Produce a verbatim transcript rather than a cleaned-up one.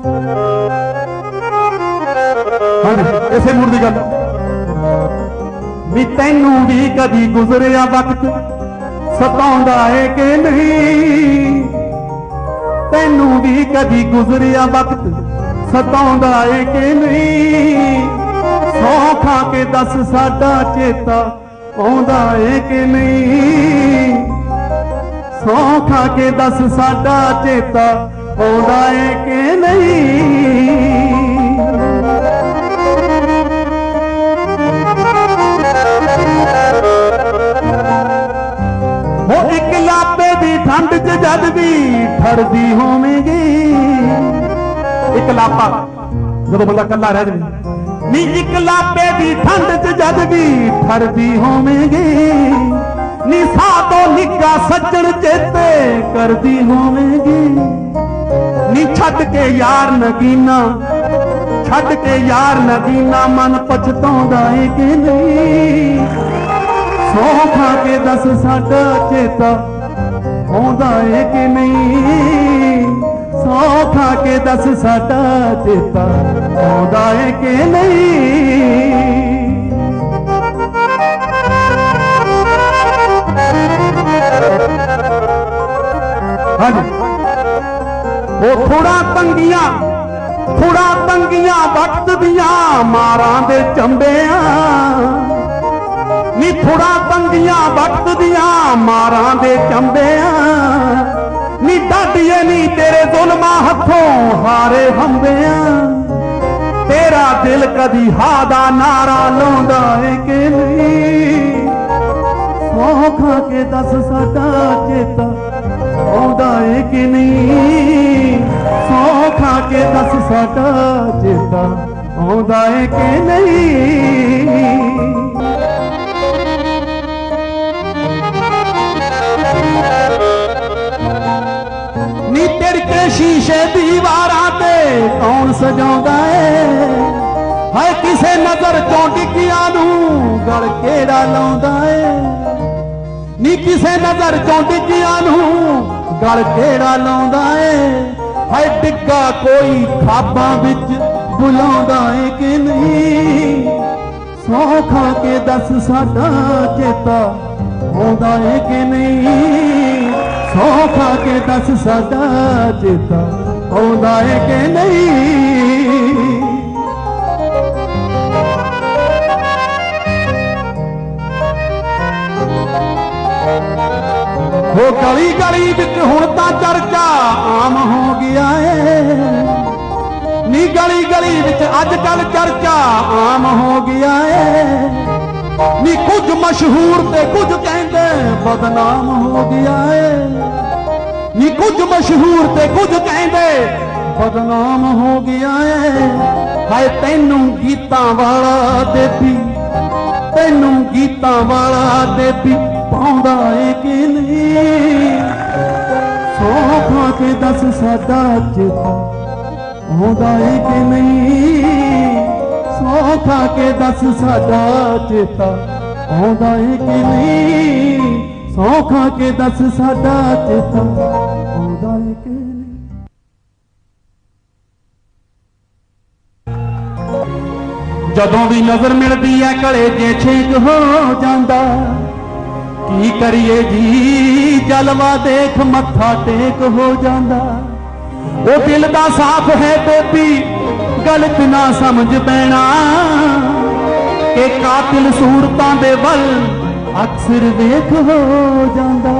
इसे मूड की गल भी तैनू भी कदी गुजरिया वक्त सताउंदा है कि नहीं, तैनू भी कदी गुजरिया वक्त सताउंदा है कि नहीं, सौ खा के दस साडा चेता आउंदा है कि नहीं, सौ खा के दस साडा चेता आउंदा है कि नहीं। वो एक लापे दी ठंड च जद भी ठरदी होवेगी, एक लापा जो बंदा कला रह जाए नी, एक लापे दी ठंड च जद भी ठरदी होवेगी नी, सातो निक्का सज्जन चेते करदी होवेगी नी, छड्ड के यार नगीना छड्ड के यार नगीना मन पछताउंदा है कि नहीं, सौ खा के दस साडा चेता आउंदा है कि नहीं, सौ खा के दस साडा चेता आउंदा है कि नहीं। हाँ जी, वो थोड़ा तंगियां थोड़ा तंगियां वक्त दियां मारां दे चंबेआं नी, थोड़ा तंगियां वक्त दियां मारां दे चंबेआं नी, डाडिए नी तेरे जुल्मां हथों हारे हंबेआं, तेरा दिल कदी हा दा नारा लाउंदा है कि नहीं, सौ खा के दस साडा चेता आउंदा है कि नहीं, सौ खा के दस साडा चेता आउंदा है कि नहीं। नी तिरके शीशे दीवारां ते कौन सजाउंदा है, हाय किसे नजर चों डिग्गियां नूं गल केड़ा लाउंदा है नी, किसे नजर चों डिग्गियां नूं गल केड़ा लाउंदा है, हाय डिग्गा कोई खाबां विच बुलाउंदा है कि नहीं, सौ खा के दस साडा चेता आउंदा है कि नहीं, सौ खा के दस साडा चेता आउंदा है कि नहीं। वो गली गली विच हुण तां चर्चा आम हो गया है नी, गली गली विच अजकल चर्चा आम हो गया है नी, कुछ मशहूर ते कुछ कहंदे बदनाम हो गया है नी, कुछ मशहूर ते कुछ कहंदे बदनाम हो गया है, हाय तैनू गीतां वाला देवी तैनू गीतां वाला देवी पाउंदा है कि नहीं, सौ खा के दस साडा चेता आउंदा है कि नहीं, सौ खा के दस साडा चेता आउंदा है कि नहीं, सौ खा के दस साडा चेता आउंदा है कि नहीं। जदों भी नजर मिलदी है कलेजे छेक हो जांदा, की करिए जी जलवा देख मत्था टेक हो जांदा, वो दिल दा साफ है बेबी गलत ना समझ पैना, के कातिल सूरतां दे वल अक्सर वेख हो जांदा।